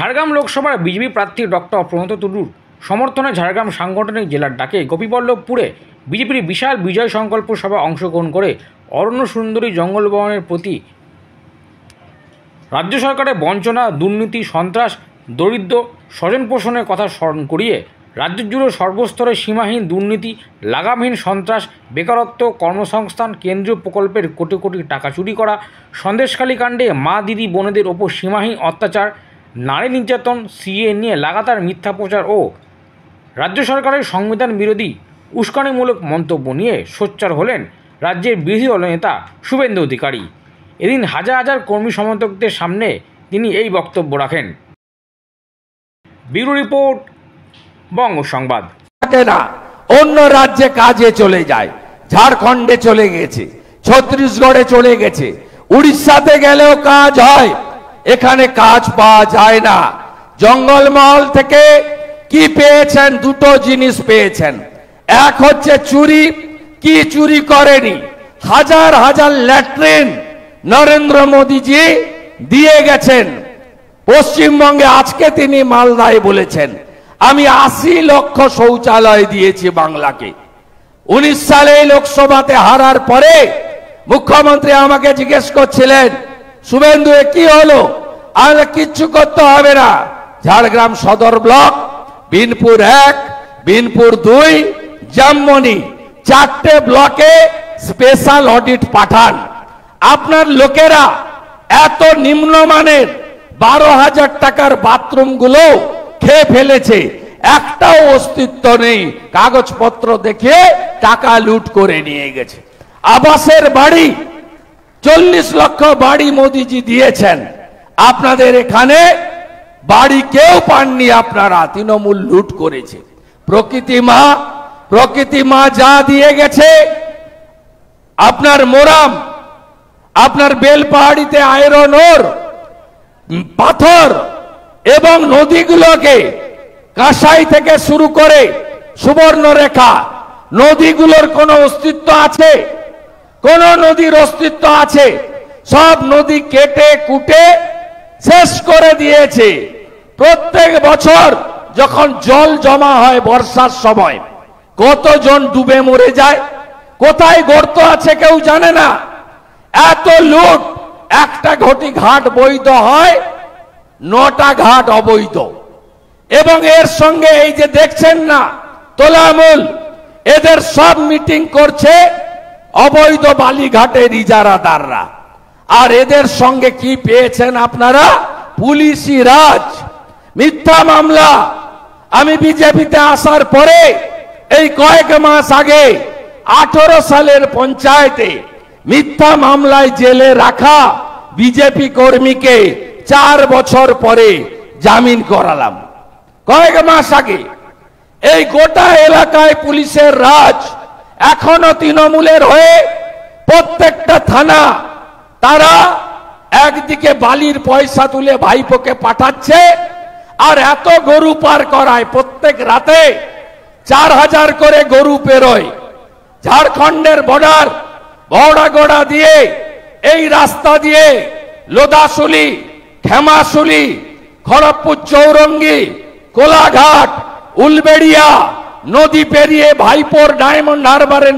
ঝাড়গ্রাম লোকসভার বিজেপি প্রার্থী ডক্টর প্রণত টুডুর সমর্থনে ঝাড়গ্রাম সাংগঠনিক জেলার ডাকে গোপীবল্লভপুরে বিজেপির বিশাল বিজয় সংকল্প সভায় অংশগ্রহণ করে অরণ্য সুন্দরী জঙ্গলবনের প্রতি রাজ্য সরকারের বঞ্চনা, দুর্নীতি, সন্ত্রাস, দরিদ্র, স্বজন পোষণের কথা স্মরণ করিয়ে রাজ্য জুড়ে সর্বস্তরে সীমাহীন দুর্নীতি, লাগামহীন সন্ত্রাস, বেকারত্ব, কর্মসংস্থান, কেন্দ্রীয় প্রকল্পের কোটি কোটি টাকা চুরি করা, সন্দেশখালী কাণ্ডে মা দিদি বোনেদের ওপর সীমাহীন অত্যাচার, নারী নির্যাতন, সিএ নিয়ে লাগাতার মিথ্যা প্রচার ও রাজ্য সরকারের সংবিধান বিরোধী উস্কানিমূলক মন্তব্য নিয়ে সোচ্চার হলেন রাজ্যের বিরোধী দল নেতা শুভেন্দু অধিকারী। এদিন হাজার হাজার কর্মী সমর্থকদের সামনে তিনি এই বক্তব্য রাখেন। ব্যুরো রিপোর্ট, বঙ্গ সংবাদ। অন্য রাজ্যে কাজে চলে যায়, ঝাড়খণ্ডে চলে গেছে, ছত্তিশগড়ে চলে গেছে, উড়িষ্যাতে গেলেও কাজ হয়, এখানে কাজ পাওয়া যায় না। জঙ্গলমহল থেকে কি পেয়েছেন? দুটো জিনিস পেয়েছেন। এক হচ্ছে চুরি। কি চুরি করেনি? হাজার হাজার ল্যাট্রিন নরেন্দ্র মোদীজি দিয়ে গেছেন পশ্চিমবঙ্গে। আজকে তিনি মালদায় বলেছেন আমি 80 লক্ষ শৌচালয় দিয়েছি বাংলাকে। 19 সালে লোকসভাতে হারার পরে মুখ্যমন্ত্রী আমাকে জিজ্ঞেস করছিলেন, শুভেন্দু কি হলো? আর কিচ্ছু করতে হবে না। ঝাড়গ্রাম সদর ব্লক, বিনপুর 1, বিনপুর 2, জামমনি 4টে ব্লকে স্পেশাল অডিট পাঠান। আপনার লোকেরা এত নিম্নমানের 12,000 টাকার বাথরুমগুলো খেয়ে ফেলেছে, একটাও অস্তিত্ব নেই। কাগজপত্র দেখে টাকা লুট করে নিয়ে গেছে। আবাসের বাড়ি 40 লক্ষ বাড়ি মোদিজি দিয়েছেন। আপনাদের এখানে বাড়ি কেউ পাননি, আপনারা তৃণমূল লুট করেছে। প্রকৃতি মা যা দিয়ে গেছে, আপনার মোরাম, আপনার বেলপাহাড়িতে আয়রন ওর, পাথর এবং নদীগুলোকে কাঁসাই থেকে শুরু করে সুবর্ণরেখা, নদীগুলোর কোনো অস্তিত্ব আছে? কোন নদীর অস্তিত্ব আছে? সব নদী কেটে কুটে শেষ করে দিয়েছে। প্রত্যেক বছর যখন জল জমা হয় বর্ষার সময়, কতজন ডুবে মরে যায়? কোথায় গর্ত আছে কেউ জানে না। এত লুট। একটা ঘাট বৈধ হয়, 9টা ঘাট অবৈধ। এবং এর সঙ্গে এই যে দেখছেন না তোলামূল, এদের সব মিটিং করছে অবৈধ বালিঘাটের ইজারাদাররা। আর এদের সঙ্গে কি পেয়েছেন আপনারা? পুলিশি রাজ, মিথ্যা মামলা। আমি বিজেপিতে আসার পরে এই কয়েক মাস আগে 18 সালের পঞ্চায়েতে মিথ্যা মামলায় জেলে রাখা বিজেপি কর্মীকে 4 বছর পরে জামিন করালাম। কয়েক মাস আগে এই গোটা এলাকায় পুলিশের রাজ এখনো তৃণমূলের হয়ে প্রত্যেকটা থানা তারা একদিকে বালির পয়সা তুলে ভাইপোকে পাঠাচ্ছে, আর এত গরু পার করায়। প্রত্যেক রাতে 4000 করে গরু পেরোয়। ঝাড়খণ্ডের বর্ডার বড়াগড়া দিয়ে এই রাস্তা দিয়ে লোদাশুলি, খেমাশুলি, খড়গপুর চৌরঙ্গি, কোলাঘাট, উলবেড়িয়া নদী পেরিয়ে ভাইপোর ডায়মন্ড হারবারের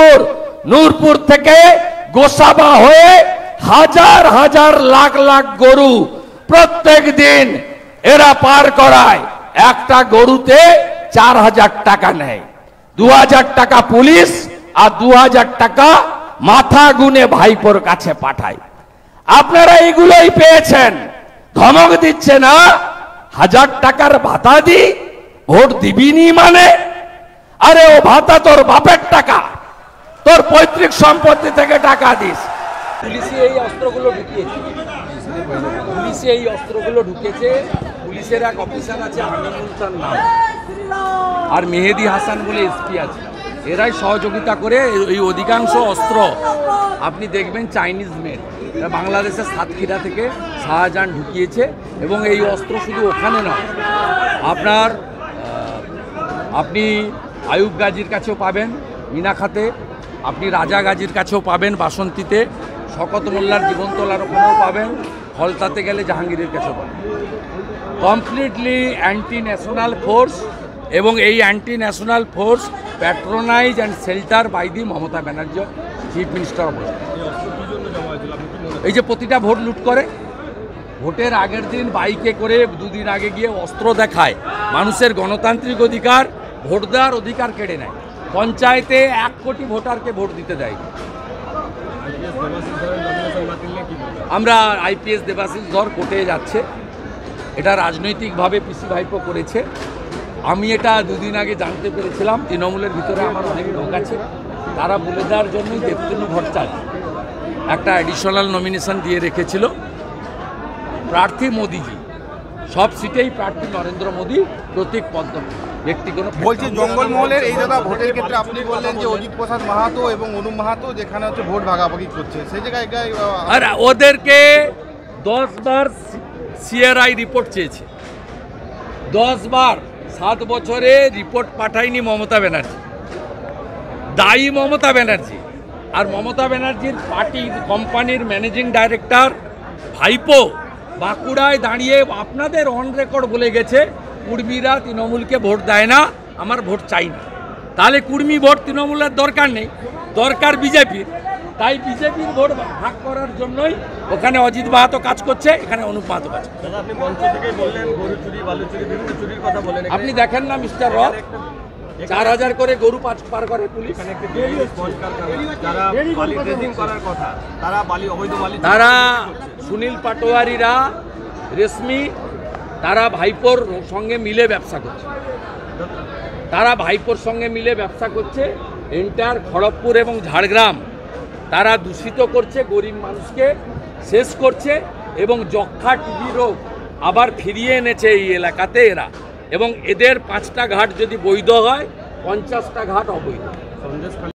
নূরপুর থেকে গোসাবা হয়ে হাজার হাজার লাখ লাখ গরু প্রত্যেক দিন এরা পার করায়। একটা গরুতে 4000 টাকা নেয়। 2000 টাকা পুলিশ আর 2000 টাকা মাথা গুনে ভাইপোর কাছে পাঠায়। আপনারা এগুলোই পেয়েছেন। ধমক দিচ্ছে না 1000 টাকার ভাতা দি ভোট দিবিনি মানে? আরে ও ভাতা তোর বাপের টাকা, তোর পৈতৃক সম্পত্তি থেকে টাকা দিস। পুলিশে এই অস্ত্রগুলো ঢুকেছে। পুলিশের এক অফিসার আছে আমিনুল তার নাম, আর মেহেদি হাসান বলে এসপি আছে। এরাই সহযোগিতা করে এই অধিকাংশ অস্ত্র আপনি দেখবেন চাইনিজ মেড। বাংলাদেশের সাতক্ষীরা থেকে শাহজাহান ঢুকিয়েছে। এবং এই অস্ত্র শুধু ওখানে নয়, আপনি আয়ুব গাজীর কাছেও পাবেন, মিনাখাতে, আপনি রাজা গাজীর কাছেও পাবেন, বাসন্তীতে, শকত মোল্লার জীবনতলার ওখানেও পাবেন, ফলতাতে গেলে জাহাঙ্গীরের কাছেও পাবেন। কমপ্লিটলি অ্যান্টি ন্যাশনাল ফোর্স, এবং এই anti national force patronize and shelter by the Mamata Banerjee, chief minister of west. এই যে প্রতিটা ভোট লুট করে, ভোটের আগের দিন বাইকে করে দুদিন আগে গিয়ে অস্ত্র দেখায়, মানুষের গণতান্ত্রিক অধিকার, ভোট দেওয়ার অধিকার কেড়ে নেয়। পঞ্চায়েতে 1 কোটি ভোটারকে ভোট দিতে দেয়। আমরা আইপিএস দেবাশিস ধর কোর্টে যাচ্ছে, এটা রাজনৈতিকভাবে পিসি ভাইপো করেছে। আমি এটা দুদিন আগে জানতে পেরেছিলাম, তৃণমূলের ভিতরে আমার অনেক লোক আছে, তারা বলে দেওয়ার জন্যই দেবতনু ভট্টাচার্য একটা অ্যাডিশনাল নমিনেশন দিয়ে রেখেছিল। প্রার্থী মোদিজি, সব সিটেই প্রার্থী নরেন্দ্র মোদী, প্রতীক পদ্ম, ব্যক্তি কোনো বলছি জঙ্গলমহলের এই দাদা ভোটের ক্ষেত্রে আপনি বললেন যে অজিত প্রসাদ মাহাতো এবং অনুপ মাহাতো যেখানে হচ্ছে ভোট ভাগাভাগি করছে, সেই জায়গায় আর ওদেরকে 10 বার সিআরআই রিপোর্ট চেয়েছে, 10 বার, 7 বছরে রিপোর্ট পাঠায়নি মমতা ব্যানার্জি। দায়ী মমতা ব্যানার্জি। আর মমতা ব্যানার্জির পার্টি কোম্পানির ম্যানেজিং ডাইরেক্টর ভাইপো বাঁকুড়ায় দাঁড়িয়ে আপনাদের অন রেকর্ড বলে গেছে কুর্মীরা তৃণমূলকে ভোট দেয় না, আমার ভোট চাই না। তাহলে কুর্মী ভোট তৃণমূলের দরকার নেই, দরকার বিজেপির। তাই বিজেপির ভোট ভাগ করার জন্যই ওখানে অজিত মাহাতো কাজ করছে, এখানে অনুপ মাহাতো কাজ করছে। আপনি দেখেন না মিস্টার রথ, 4000 করে গরু পার করে পুলিশ। তারা সুনীল পাটোয়ারিরা, রেশমি, তারা ভাইপোর সঙ্গে মিলে ব্যবসা করছে, এন্টার খড়গপুর এবং ঝাড়গ্রাম তারা দূষিত করছে, গরিব মানুষকে শেষ করছে, এবং যক্ষা টিবি রোগ আবার ফিরিয়ে এনেছে এই এলাকাতে এরা। এবং এদের 5টা ঘাট যদি বৈধ হয়, 50টা ঘাট অবৈধ।